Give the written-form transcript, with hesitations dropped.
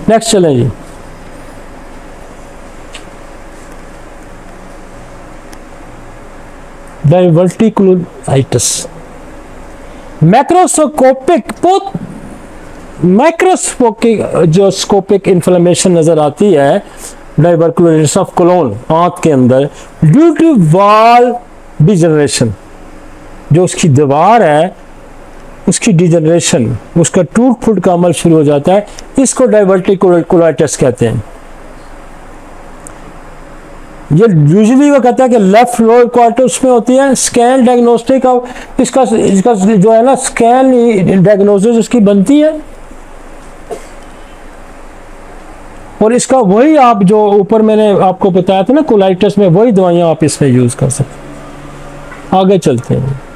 Next चलें जी। Diverticulitis, macroscopic, बहुत माइक्रोस्कोपिक जो स्कोपिक इन्फ्लेमेशन नजर आती है डाइवर्टिकुलाइटिस ऑफ कोलोन, आंत के अंदर, ड्यू टू वॉल डिजनरेशन, जो उसकी दीवार है उसकी डिजनरेशन, उसका टूट फूट का अमल शुरू हो जाता है, इसको डाइवर्टिकुलाइटिस कहते हैं। ये यूजुअली वो कहता है कि लेफ्ट लोअर क्वार्टर्स में होती है। स्कैन डायग्नोस्टिक ऑफ इसका जो है ना, स्कैन डायग्नोसिस उसकी बनती है, और इसका वही आप जो ऊपर मैंने आपको बताया था ना कोलाइटिस में, वही दवाइयां आप इसमें यूज कर सकते हैं। आगे चलते हैं।